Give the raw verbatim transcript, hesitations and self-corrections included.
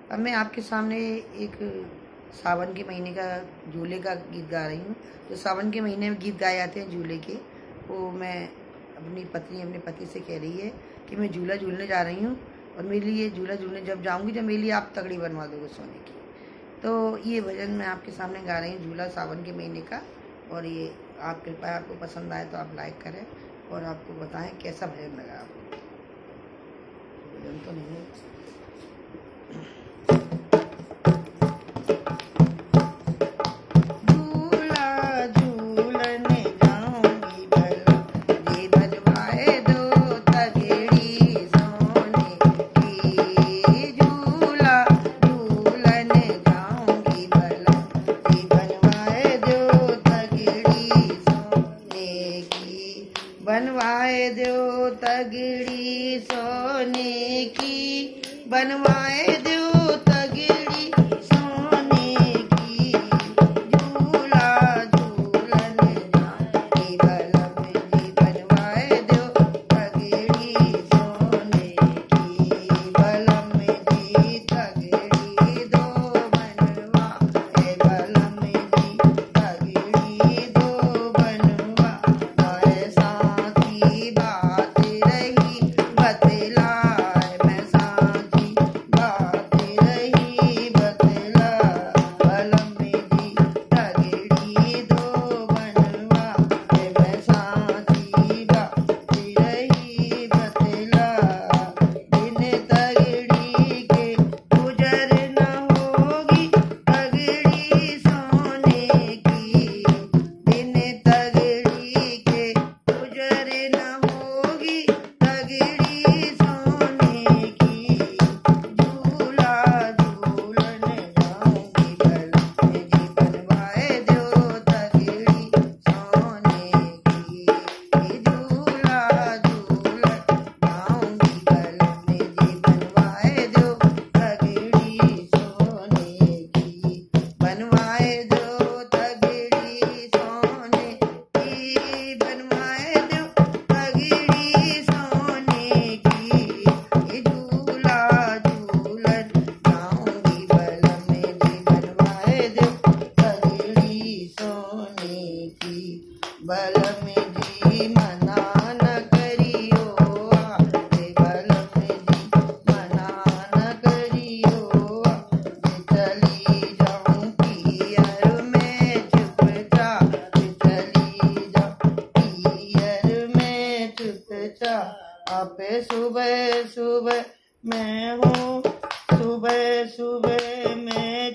अब मैं आपके सामने एक सावन के महीने का झूले का गीत गा रही हूँ। जो सावन के महीने में गीत गाए जाते हैं झूले के, वो मैं अपनी पत्नी अपने पति से कह रही है कि मैं झूला झूलने जा रही हूँ और मेरे लिए झूला झूलने जब जाऊँगी जब मेरे लिए आप तगड़ी बनवा दोगे सोने की। तो ये भजन मैं आपके सामने गा रही हूँ, झूला सावन के महीने का। और ये आप कृपया आपको पसंद आए तो आप लाइक करें और आपको बताएं कैसा भजन लगा आपको। भजन तो नहीं है। बनवाए दो तगड़ी सोने की, बनवाए दो तगड़ी सोने की, झूला झूलन जाऊंगी बलम जी। बनवाए दो तगड़ी सोने की, बलम जी तगड़ी दो बनवाए, बलम जी तगड़ी दो बनवा। बात रही बतलाए मैं साथी, बात रही बतला, बलम जी तगड़ी दो बनवा। मैं साथी बात रही बतला, दिन तगड़ी के गुजर न होगी तगड़ी सोने की, दिन तगड़ी के गुजर न होगी तगड़ी सोने की, झूला झूलन जाऊंगी बलम जी। बनवाए दो तगड़ी सोने की, झूला झूलन जाऊंगी बलम जी। बनवाए दो तगड़ी सोने की, बनवाए दो तगड़ी सोने की, बनवाए दो तगड़ी सोने की, झूला झूलन जाऊंगी बलम जी। बनवाए दो तगड़ी सोने की, बलम जी मना न करियो आगे, बलम जी मना न करियो आगे। चली जाऊं पियर में चुपचाप, चली जाऊं पियर में चुपचाप। आप सुबह सुबह मैं हूँ, सुबह सुबह मैं